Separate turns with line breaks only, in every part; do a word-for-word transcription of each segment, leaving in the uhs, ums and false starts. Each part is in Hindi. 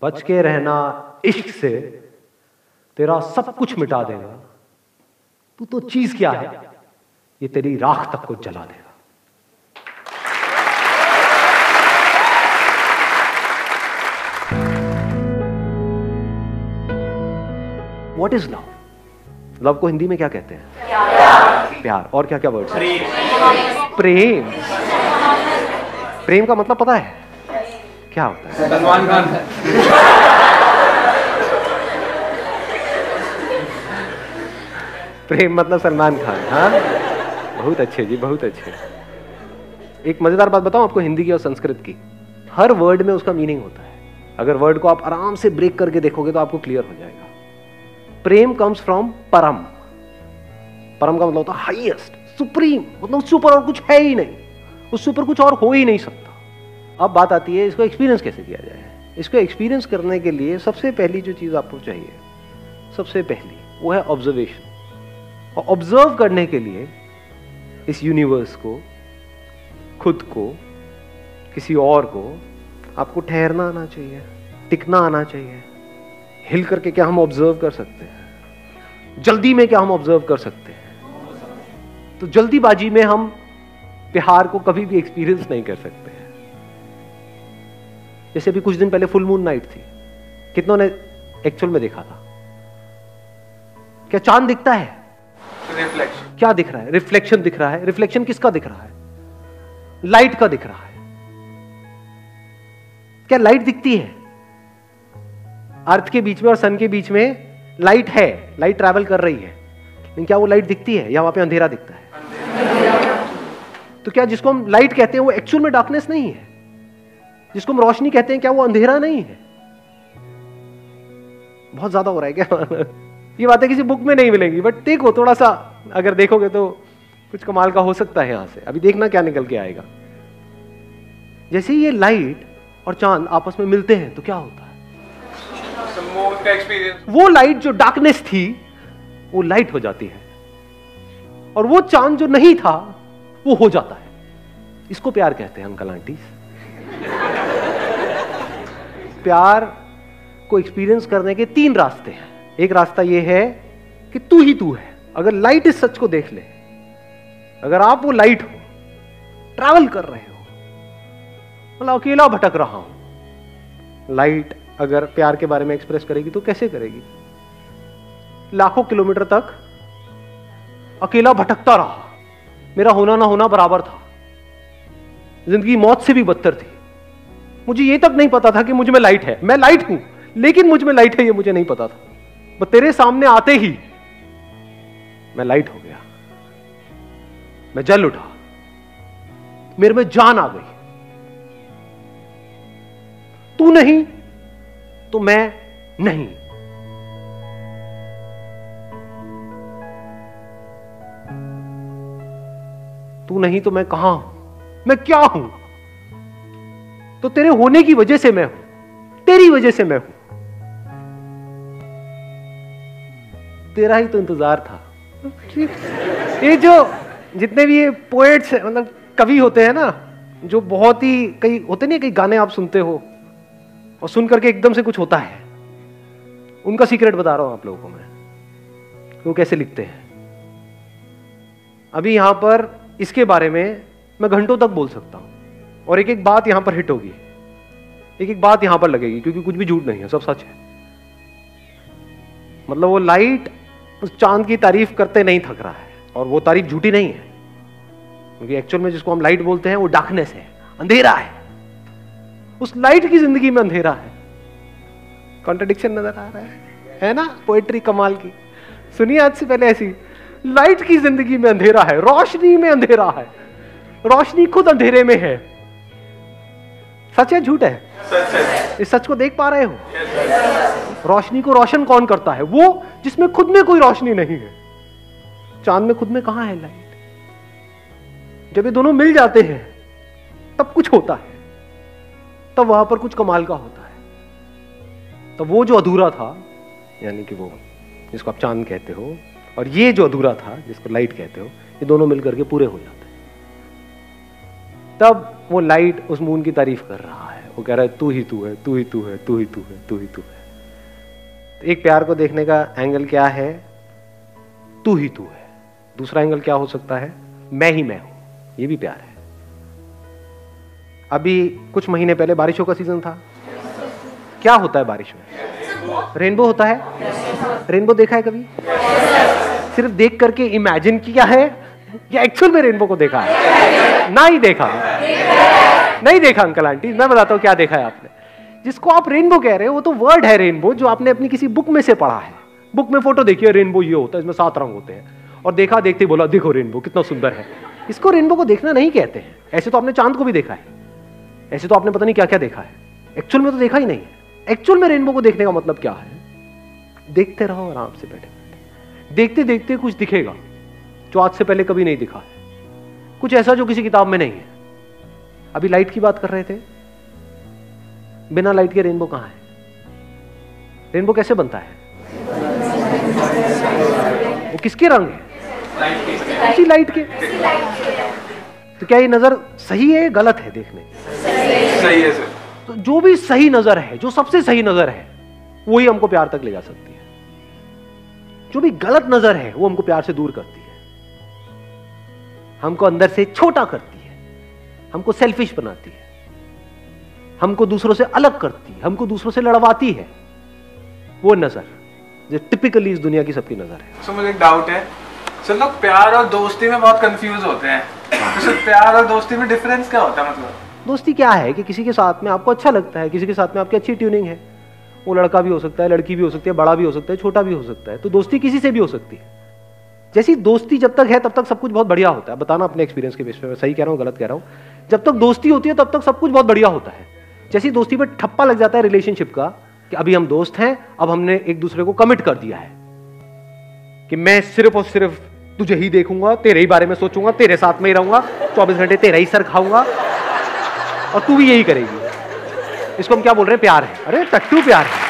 बच के रहना इश्क से, तेरा सब कुछ मिटा देगा। तू तो चीज क्या है, ये तेरी राख तक को जला देगा। What is love? लव को हिंदी में क्या कहते हैं? प्यार। प्यार। और क्या क्या वर्ड? प्रेम। प्रेम का मतलब पता है क्या होता है?
सलमान खान।
प्रेम मतलब सलमान खान। हाँ, बहुत अच्छे जी, बहुत अच्छे। एक मजेदार बात बताऊं आपको हिंदी की और संस्कृत की, हर वर्ड में उसका मीनिंग होता है। अगर वर्ड को आप आराम से ब्रेक करके देखोगे तो आपको क्लियर हो जाएगा। प्रेम कम्स फ्रॉम परम। परम का मतलब होता है हाईएस्ट, सुप्रीम, मतलब उससे ऊपर और कुछ है ही नहीं, उससे ऊपर कुछ और हो ही नहीं सकता। अब बात आती है इसको एक्सपीरियंस कैसे किया जाए। इसको एक्सपीरियंस करने के लिए सबसे पहली जो चीज आपको चाहिए, सबसे पहली वो है ऑब्जर्वेशन। और ऑब्जर्व करने के लिए इस यूनिवर्स को, खुद को, किसी और को, आपको ठहरना आना चाहिए, टिकना आना चाहिए। हिल करके क्या हम ऑब्जर्व कर सकते हैं? जल्दी में क्या हम ऑब्जर्व कर सकते हैं? तो जल्दीबाजी में हम प्यार को कभी भी एक्सपीरियंस नहीं कर सकते हैं। जैसे अभी कुछ दिन पहले फुल मून नाइट थी, कितनों ने एक्चुअल में देखा था? क्या चांद दिखता है?
रिफ्लेक्शन।
क्या दिख रहा है? रिफ्लेक्शन दिख रहा है। रिफ्लेक्शन किसका दिख रहा है? लाइट का दिख रहा है। क्या लाइट दिखती है? अर्थ के बीच में और सन के बीच में लाइट है, लाइट ट्रैवल कर रही है, लेकिन क्या वो लाइट दिखती है या वहां पे अंधेरा दिखता है? तो क्या जिसको हम लाइट कहते हैं वो एक्चुअल में डार्कनेस नहीं है? जिसको हम रोशनी कहते हैं क्या वो अंधेरा नहीं है? बहुत ज्यादा हो रहा है क्या? ये बातें किसी बुक में नहीं मिलेंगी, बट देखो थोड़ा सा, अगर देखोगे तो कुछ कमाल का हो सकता है यहां से। अभी देखना क्या निकल के आएगा। जैसे ये लाइट और चांद आपस में मिलते हैं तो क्या होता है?
का एक्सपीरियंस,
वो लाइट जो डार्कनेस थी वो लाइट हो जाती है, और वो चांद जो नहीं था वो हो जाता है। इसको प्यार कहते हैं अंकल आंटी। प्यार को एक्सपीरियंस करने के तीन रास्ते हैं। एक रास्ता ये है कि तू ही तू है। अगर लाइट इस सच को देख ले, अगर आप वो लाइट हो, ट्रैवल कर रहे हो, मतलब अकेला भटक रहा हूं, लाइट अगर प्यार के बारे में एक्सप्रेस करेगी तो कैसे करेगी? लाखों किलोमीटर तक अकेला भटकता रहा, मेरा होना ना होना बराबर था, जिंदगी मौत से भी बदतर थी। मुझे ये तक नहीं पता था कि मुझ में लाइट है। मैं लाइट हूं, लेकिन मुझ में लाइट है ये मुझे नहीं पता था। बस तेरे सामने आते ही मैं लाइट हो गया, मैं जल उठा, मेरे में जान आ गई। तू नहीं तो मैं नहीं। तू नहीं तो मैं कहां हूं, मैं क्या हूं? तो तेरे होने की वजह से मैं हूं, तेरी वजह से मैं हूं। तेरा ही तो इंतजार था। ये जो जितने भी ये पोएट्स मतलब कवि होते हैं ना, जो बहुत ही, कई होते नहीं, कई गाने आप सुनते हो और सुन करके एकदम से कुछ होता है, उनका सीक्रेट बता रहा हूं आप लोगों को मैं, वो कैसे लिखते हैं। अभी यहां पर इसके बारे में मैं घंटों तक बोल सकता हूं, और एक एक बात यहां पर हिट होगी, एक एक बात यहां पर लगेगी, क्योंकि कुछ भी झूठ नहीं है, सब सच है। मतलब वो लाइट उस चांद की तारीफ करते नहीं थक रहा है, और वो तारीफ झूठी नहीं है, क्योंकि एक्चुअल में जिसको हम लाइट बोलते हैं वो डार्कनेस है, अंधेरा है। उस लाइट की जिंदगी में अंधेरा है। कॉन्ट्रडिक्शन नजर आ रहा है, है ना? पोएट्री कमाल की। सुनिए आज से पहले ऐसी, लाइट की जिंदगी में अंधेरा है, रोशनी में अंधेरा है, रोशनी खुद अंधेरे में है। सच है झूठ है?
सच है।
इस सच को देख पा रहे हो? रोशनी को रोशन कौन करता है? वो जिसमें खुद में कोई रोशनी नहीं है। चांद में खुद में कहां है लाइट? जब ये दोनों मिल जाते हैं तब कुछ होता है, तब वहां पर कुछ कमाल का होता है। तब वो जो अधूरा था, यानी कि वो जिसको आप चांद कहते हो, और ये जो अधूरा था जिसको लाइट कहते हो, ये दोनों मिलकर के पूरे हो जाते हैं। तब वो लाइट उस मून की तारीफ कर रहा है, वो कह रहा है तू ही तू है, तू ही तू है, तू ही तू है, तू ही तू है। तो एक प्यार को देखने का एंगल क्या है? तू ही तू है। दूसरा एंगल क्या हो सकता है? मैं ही मैं हूं, ये भी प्यार है। अभी कुछ महीने पहले बारिशों का सीजन था। क्या होता है बारिश में? रेनबो होता है। रेनबो देखा है कभी? सिर्फ देख करके इमेजिन किया है या एक्चुअल में रेनबो को देखा है? ना ही देखा, नहीं देखा अंकल आंटी। मैं बताता हूं क्या देखा है आपने। जिसको आप रेनबो कह रहे हो वो तो वर्ड है रेनबो, जो आपने अपनी किसी बुक में से पढ़ा है। बुक में फोटो देखिए, रेनबो ये होता है, इसमें सात रंग होते हैं, और देखा देखते बोला देखो रेनबो कितना सुंदर है। इसको रेनबो को देखना नहीं कहते हैं। ऐसे तो आपने चांद को भी देखा है, ऐसे तो आपने पता नहीं क्या क्या देखा है, एक्चुअल में तो देखा ही नहीं है। एक्चुअल में रेनबो को देखने का मतलब क्या है? देखते रहो आराम से बैठे बैठे, देखते देखते कुछ दिखेगा जो आज से पहले कभी नहीं दिखा है, कुछ ऐसा जो किसी किताब में नहीं है। अभी लाइट की बात कर रहे थे, बिना लाइट के रेनबो कहां है? रेनबो कैसे बनता है? वो किसके रंग है? उसी लाइट के। तो क्या ये नजर सही है गलत है देखने?
सही है सर।
तो जो भी सही नजर है, जो सबसे सही नजर है, वही हमको प्यार तक ले जा सकती है। जो भी गलत नजर है वो हमको प्यार से दूर करती है, हमको अंदर से छोटा करती है, हमको सेल्फिश बनाती है, हमको दूसरों से अलग करती है, हमको दूसरों से लड़वाती है। वो नजर जो टिपिकली इस दुनिया की सबकी नजर है।
सर मुझे एक डाउट है सर, लोग प्यार और दोस्ती में बहुत कंफ्यूज होते हैं। तो सर प्यार और दोस्ती में डिफरेंस क्या होता है? मतलब
दोस्ती क्या है कि किसी के साथ में आपको अच्छा लगता है, किसी के साथ में आपकी अच्छी ट्यूनिंग है। वो लड़का भी हो सकता है, लड़की भी हो सकती है, बड़ा भी हो सकता है, छोटा भी हो सकता है। तो दोस्ती किसी से भी हो सकती है। जैसी दोस्ती जब तक है तब तक सब कुछ बहुत बढ़िया होता है। बताना अपने एक्सपीरियंस के बेस पे, मैं सही कह रहा हूँ गलत कह रहा हूँ। जब तक दोस्ती होती है तब तक सब कुछ बहुत बढ़िया होता है। जैसी दोस्ती पे ठप्पा लग जाता है रिलेशनशिप का कि अभी हम दोस्त हैं, अब हमने एक दूसरे को कमिट कर दिया है कि मैं सिर्फ और सिर्फ तुझे ही देखूंगा, तेरे ही बारे में सोचूंगा, तेरे साथ में ही रहूंगा, चौबीस घंटे तेरा ही सर खाऊंगा और तू भी यही करेगी। इसको हम क्या बोल रहे हैं? प्यार है। अरे टट्टू प्यार है।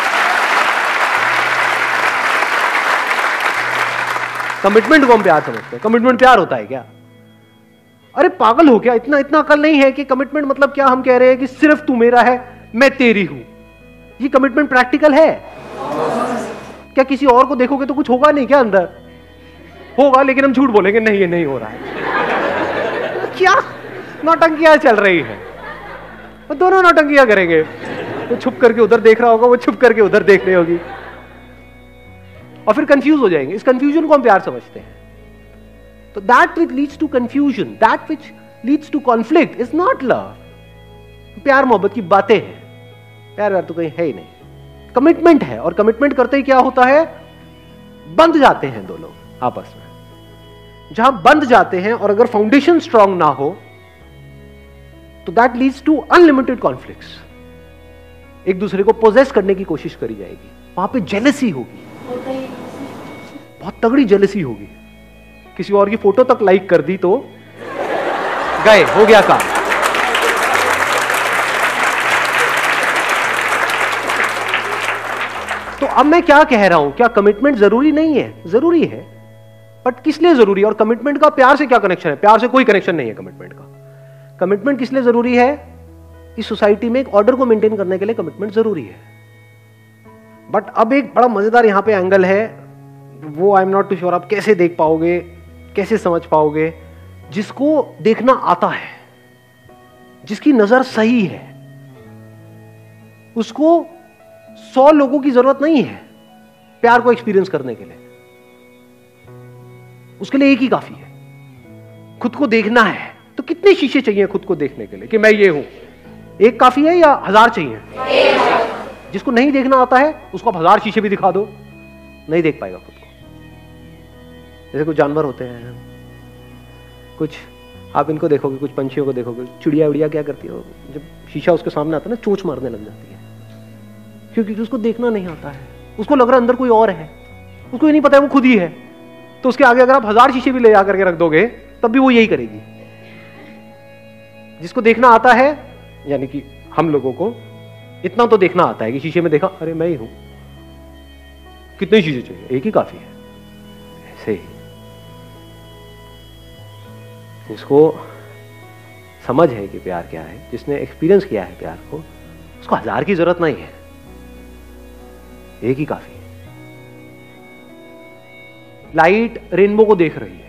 कमिटमेंट को हम प्यार समझते हैं। कमिटमेंट प्यार होता है क्या? अरे पागल हो क्या? इतना इतना अकल नहीं है कि कमिटमेंट मतलब क्या हम कह रहे हैं कि सिर्फ तू मेरा है, मैं तेरी हूं। ये कमिटमेंट प्रैक्टिकल है क्या? किसी और को देखोगे तो कुछ होगा नहीं क्या? अंदर होगा, लेकिन हम झूठ बोलेंगे नहीं ये नहीं हो रहा है। क्या नौटंकियां चल रही है? वो दोनों नौटंकियां करेंगे। वो छुप करके उधर देख रहा होगा, वो छुप करके उधर देख रही होगी, और फिर कंफ्यूज हो जाएंगे। इस कंफ्यूजन को हम प्यार समझते हैं। तो that which leads to confusion, that which leads to conflict is not love. प्यार मोहब्बत की बातें हैं, प्यार व्यार तो कहीं है ही नहीं। कमिटमेंट है, और कमिटमेंट करते ही क्या होता है? बंध जाते हैं दो लोग आपस में। जहां बंध जाते हैं और अगर फाउंडेशन स्ट्रांग ना हो तो that leads to unlimited conflicts. एक दूसरे को पोजेस करने की कोशिश करी जाएगी, वहां पे जेलसी होगी, बहुत तगड़ी जेलसी होगी। किसी और की फोटो तक लाइक कर दी तो गए, हो गया काम। तो अब मैं क्या कह रहा हूं? क्या कमिटमेंट जरूरी नहीं है? जरूरी है, बट किस लिए जरूरी है? और कमिटमेंट का प्यार से क्या कनेक्शन है? प्यार से कोई कनेक्शन नहीं है कमिटमेंट का। कमिटमेंट किस लिए जरूरी है? इस सोसाइटी में एक ऑर्डर को मेंटेन करने के लिए कमिटमेंट जरूरी है। बट अब एक बड़ा मजेदार यहां पे एंगल है, वो I am not too sure आप कैसे देख पाओगे, कैसे समझ पाओगे। जिसको देखना आता है, जिसकी नजर सही है, उसको सौ लोगों की जरूरत नहीं है प्यार को एक्सपीरियंस करने के लिए। उसके लिए एक ही काफी है। खुद को देखना है तो कितने शीशे चाहिए खुद को देखने के लिए कि मैं ये हूं? एक काफी है या हजार चाहिए? जिसको नहीं देखना आता है उसको आप हजार शीशे भी दिखा दो, नहीं देख पाएगा खुद को। जैसे कुछ जानवर होते हैं, कुछ आप इनको देखोगे, कुछ पंछियों को देखोगे, चिड़िया उड़िया क्या करती है, जब शीशा उसके सामने आता है ना, चोंच मारने लग जाती है, क्योंकि उसको देखना नहीं आता है। उसको लग रहा है अंदर कोई और है, उसको ये नहीं पता है वो खुद ही है। तो उसके आगे अगर आप हजार शीशे भी ले जाकर के रख दोगे तब भी वो यही करेगी। जिसको देखना आता है, यानी कि हम लोगों को इतना तो देखना आता है कि शीशे में देखा, अरे मैं ही हूं, कितने शीशे चाहिए? एक ही काफी है। ऐसे ही इसको समझ है कि प्यार क्या है, जिसने एक्सपीरियंस किया है प्यार को, उसको हजार की जरूरत नहीं है, एक ही काफी है। लाइट रेनबो को देख रही है,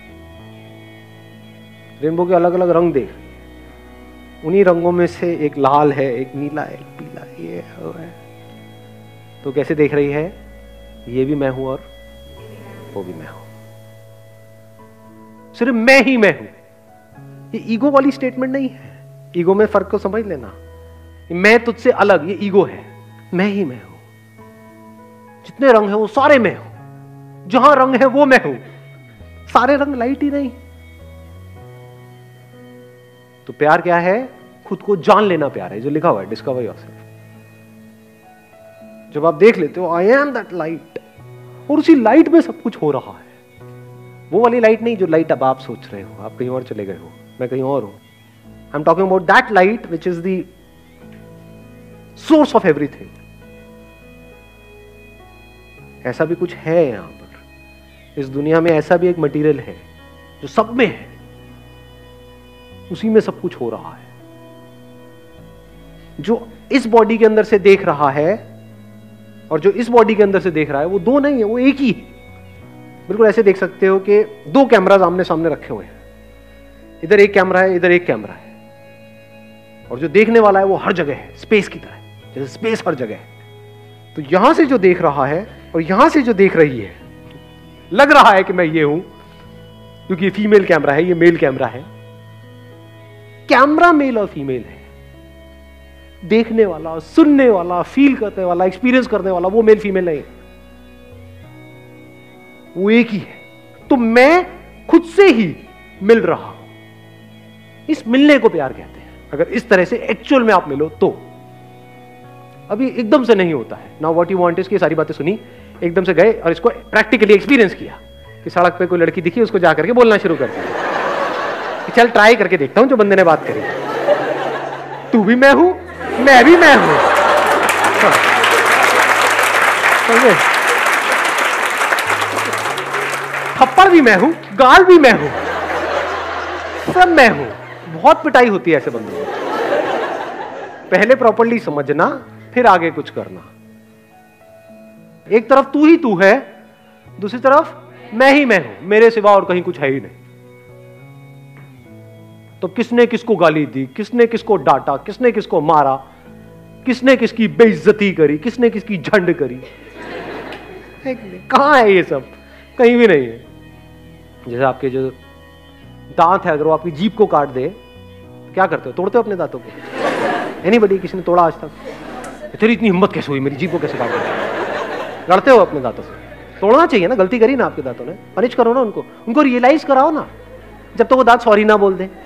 रेनबो के अलग अलग रंग देख रही है, उन्हीं रंगों में से एक लाल है, एक नीला है, एक पीला है, ये है, वो है। तो कैसे देख रही है? ये भी मैं हूं और वो भी मैं हूं, सिर्फ मैं ही मैं हूं। ये ईगो वाली स्टेटमेंट नहीं है। ईगो में फर्क को समझ लेना, मैं तुझसे अलग, ये ईगो है। मैं ही मैं हूं, जितने रंग हैं वो सारे मैं हूं, जहां रंग है वो मैं हूं, सारे रंग लाइट ही नहीं। तो प्यार क्या है? खुद को जान लेना प्यार है, जो लिखा हुआ है डिस्कवर योरसेल्फ। जब आप देख लेते हो आई एम दैट लाइट, और उसी लाइट में सब कुछ हो रहा है, वो वाली लाइट नहीं जो लाइट अब आप सोच रहे हो, आप कहीं और चले गए हो, मैं कहीं और हूं। I am talking about that light which is the source of everything. ऐसा भी कुछ है यहां पर, इस दुनिया में ऐसा भी एक मटेरियल है जो सब में है, उसी में सब कुछ हो रहा है। जो इस बॉडी के अंदर से देख रहा है और जो इस बॉडी के अंदर से देख रहा है, वो दो नहीं है, वो एक ही। बिल्कुल ऐसे देख सकते हो कि दो कैमरास आमने सामने रखे हुए हैं, इधर एक कैमरा है, इधर एक कैमरा है, और जो देखने वाला है वो हर जगह है, स्पेस की तरह, जैसे स्पेस हर जगह है। तो यहां से जो देख रहा है और यहां से जो देख रही है, लग रहा है कि मैं ये हूं, क्योंकि ये फीमेल कैमरा है, ये मेल कैमरा है। कैमरा मेल और फीमेल है, देखने वाला, सुनने वाला, फील करने वाला, एक्सपीरियंस करने वाला, वो मेल फीमेल नहीं, वो एक ही है। तो मैं खुद से ही मिल रहा हूं, इस मिलने को प्यार कहते हैं। अगर इस तरह से एक्चुअल में आप मिलो तो, अभी एकदम से नहीं होता है। Now what you want is, की सारी बातें सुनी, एकदम से गए और इसको प्रैक्टिकली एक्सपीरियंस किया कि सड़क पे कोई लड़की दिखी, उसको जाकर के बोलना शुरू कर दिया कि चल ट्राई करके देखता हूं जो बंदे ने बात करी, तू भी मैं हूं, मैं भी मैं हूं। थप्पड़ भी मैं हूं, गाल भी मैं हूं, सब मैं हूं। बहुत पिटाई होती है ऐसे बंदों में। पहले प्रॉपर्ली समझना, फिर आगे कुछ करना। एक तरफ तू ही तू है, दूसरी तरफ मैं ही मैं हूं, मेरे सिवा और कहीं कुछ है ही नहीं। तो किसने किसको गाली दी, किसने किसको डांटा, किसने किसको मारा, किसने किसकी बेइज्जती करी, किसने किसकी झंड करी, कहां है ये सब? कहीं भी नहीं है। जैसे आपके जो दांत है, अगर वो आपकी जीभ को काट दे, क्या करते हो? तोड़ते हो अपने दांतों को? एनीबॉडी, किसी ने तोड़ा आज तक? तेरी इतनी हिम्मत कैसे हुई, मेरी जीभ को कैसे काट दे? लड़ते हो अपने दांतों से? तोड़ना चाहिए ना, गलती करी ना आपके दांतों ने, पनिश करो ना उनको, उनको रियलाइज कराओ ना, जब तक तो वो दांत सॉरी ना बोल दे।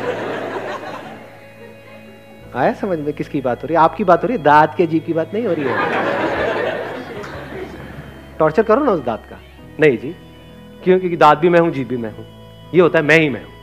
आया समझ में किसकी बात हो रही है? आपकी बात हो रही है, दांत के जीभ की बात नहीं हो रही है। टॉर्चर करो ना उस दांत का। नहीं जी, क्यों? क्योंकि दांत भी मैं हूं, जीभ भी मैं हूं, ये होता है मैं ही मैं हूं।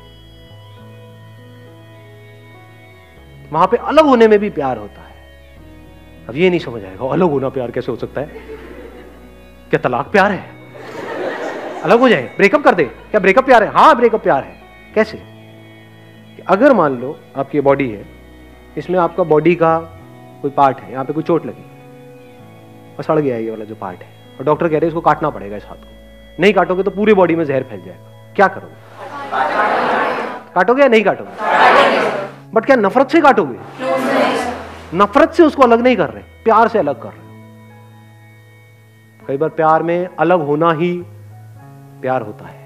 वहां पे अलग होने में भी प्यार होता है। अब ये नहीं समझ आएगा अलग होना प्यार कैसे हो सकता है? क्या तलाक प्यार है? अलग हो जाए, ब्रेकअप कर दे, क्या ब्रेकअप प्यार है? हाँ ब्रेकअप प्यार है। कैसे? अगर मान लो आपकी बॉडी है, इसमें आपका बॉडी का कोई पार्ट है, यहां पे कोई चोट लगी और सड़ गया है ये वाला जो पार्ट है, और डॉक्टर कह रहे हैं इसको काटना पड़ेगा इस हाथ को, नहीं काटोगे तो पूरी बॉडी में जहर फैल जाएगा, क्या करोगे? काटोगे या नहीं काटोगे? बट क्या नफरत से काटोगे? नफरत से उसको अलग नहीं कर रहे, प्यार से अलग कर रहे हो। कई बार प्यार में अलग होना ही प्यार होता है।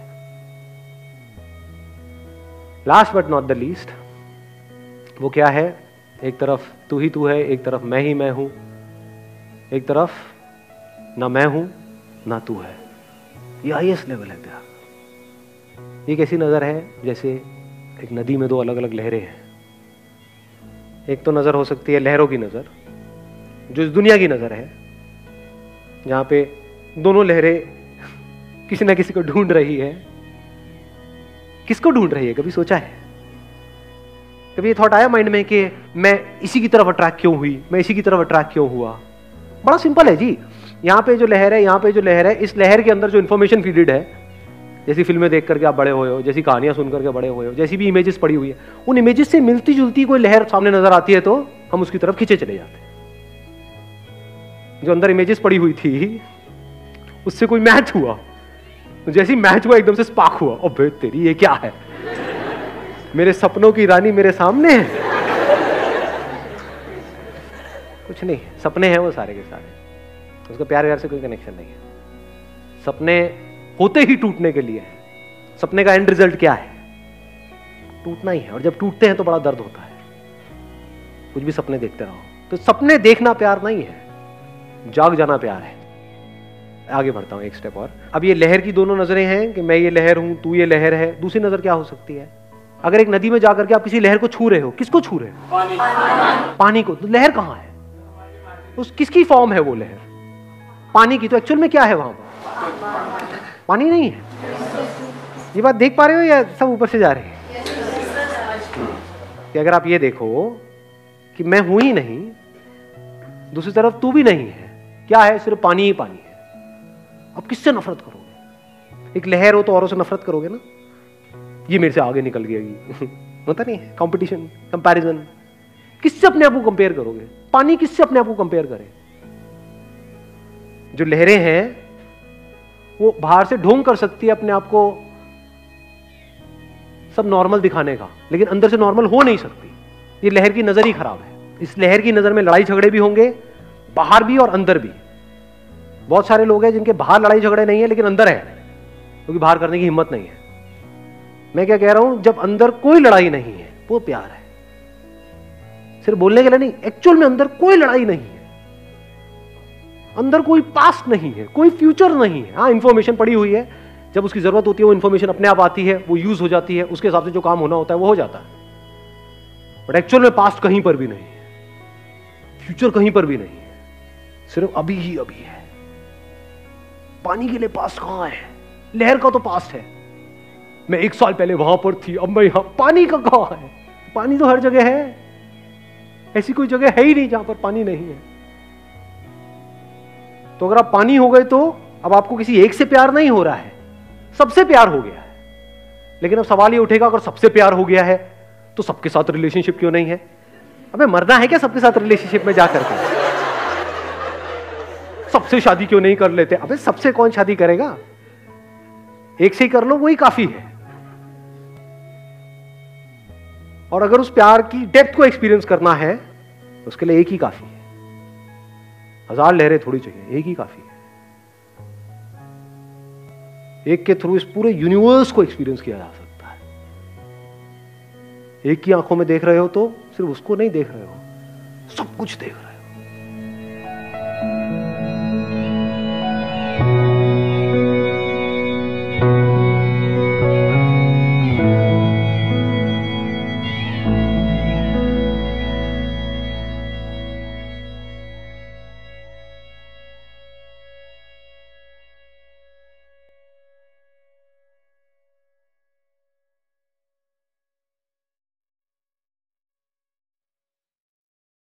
Last but not the least, वो क्या है? एक तरफ तू ही तू है, एक तरफ मैं ही मैं हूं, एक तरफ ना मैं हूं ना तू है। ये हाईएस्ट लेवल है प्यार। ये कैसी नजर है? जैसे एक नदी में दो अलग अलग लहरें हैं। एक तो नजर हो सकती है लहरों की नजर, जो इस दुनिया की नजर है, जहां पे दोनों लहरें किसी ना किसी को ढूंढ रही है। किसको ढूंढ रही है? कभी सोचा है? कभी ये थॉट आया माइंड में कि मैं इसी की तरफ अट्रैक्ट क्यों हुई, मैं इसी की तरफ अट्रैक्ट क्यों हुआ? बड़ा सिंपल है जी। यहां पे जो लहर है, यहां पे जो लहर है, इस लहर के अंदर जो इंफॉर्मेशन फीडेड है, जैसी फिल्में देख करके आप बड़े हुए हो, जैसी कहानियां सुन करके बड़े हुए हो, जैसी भी इमेजेस पड़ी हुई है, उन इमेजेस से मिलती जुलती कोई लहर सामने नजर आती है तो हम उसकी तरफ खींचे चले जाते हैं। जो अंदर इमेजेस पड़ी हुई थी उससे कोई मैच हुआ, तो जैसी मैच हुआ एकदम से स्पार्क हुआ, अबे तेरी ये क्या है, मेरे सपनों की रानी मेरे सामने है। कुछ नहीं, सपने हैं वो सारे के सारे, उसका प्यार व्यार से कोई कनेक्शन नहीं है। सपने होते ही टूटने के लिए है। सपने का एंड रिजल्ट क्या है? टूटना ही है, और जब टूटते हैं तो बड़ा दर्द होता है। कुछ भी सपने देखते रहो, तो सपने देखना प्यार नहीं है, जाग जाना प्यार है। आगे बढ़ता हूं एक स्टेप और। अब ये लहर की दोनों नजरें हैं कि मैं ये लहर हूं, तू ये लहर है। दूसरी नजर क्या हो सकती है? अगर एक नदी में जाकर के आप किसी लहर को छू रहे हो, किसको छू रहे हो? पानी, पानी को। तो लहर कहां है? उस किसकी फॉर्म है वो लहर? पानी की। तो एक्चुअल में क्या है वहां पर? पानी नहीं है। ये बात देख पा रहे हो या सब ऊपर से जा रहे हैं? कि अगर आप ये देखो कि मैं हूं ही नहीं, दूसरी तरफ तू भी नहीं है, क्या है? सिर्फ पानी ही पानी है। अब किससे नफरत करोगे? एक लहर हो तो औरों से नफरत करोगे ना, ये मेरे से आगे निकल गई होता नहीं है, कंपटीशन, कंपैरिजन। किससे अपने आप को कंपेयर करोगे? पानी किससे अपने आप को कंपेयर करे? जो लहरें हैं वो बाहर से ढोंग कर सकती है अपने आप को सब नॉर्मल दिखाने का, लेकिन अंदर से नॉर्मल हो नहीं सकती। ये लहर की नजर ही खराब है। इस लहर की नजर में लड़ाई झगड़े भी होंगे, बाहर भी और अंदर भी। बहुत सारे लोग हैं जिनके बाहर लड़ाई झगड़े नहीं है लेकिन अंदर है, क्योंकि बाहर करने की हिम्मत नहीं है। मैं क्या कह रहा हूं, जब अंदर कोई लड़ाई नहीं है वो प्यार है। सिर्फ बोलने के लिए नहीं, एक्चुअल में अंदर कोई लड़ाई नहीं है, अंदर कोई पास्ट नहीं है, कोई फ्यूचर नहीं है। हाँ, इंफॉर्मेशन पड़ी हुई है, जब उसकी जरूरत होती है वो इंफॉर्मेशन अपने आप आती है, वो यूज हो जाती है, उसके हिसाब से जो काम होना होता है वो हो जाता है। बट एक्चुअल में पास्ट कहीं पर भी नहीं है, फ्यूचर कहीं पर भी नहीं है, सिर्फ अभी ही अभी है। पानी के लिए पास्ट कहां है? लहर का तो पास्ट है, मैं एक साल पहले वहां पर थी, अब मैं यहां। पानी का कहां है? पानी तो हर जगह है, ऐसी कोई जगह है ही नहीं जहां पर पानी नहीं है। तो अगर आप पानी हो गए तो अब आपको किसी एक से प्यार नहीं हो रहा है, सबसे प्यार हो गया है। लेकिन अब सवाल ये उठेगा, अगर सबसे प्यार हो गया है तो सबके साथ रिलेशनशिप क्यों नहीं है? अबे मरना है क्या सबके साथ रिलेशनशिप में जाकर के? सबसे शादी क्यों नहीं कर लेते? अबे सबसे कौन शादी करेगा? एक से ही कर लो, वही काफी है। और अगर उस प्यार की डेप्थ को एक्सपीरियंस करना है तो उसके लिए एक ही काफी है, हजार लहरें थोड़ी चाहिए, एक ही काफी है। एक के थ्रू इस पूरे यूनिवर्स को एक्सपीरियंस किया जा सकता है। एक की आंखों में देख रहे हो तो सिर्फ उसको नहीं देख रहे हो, सब कुछ देख रहे हो।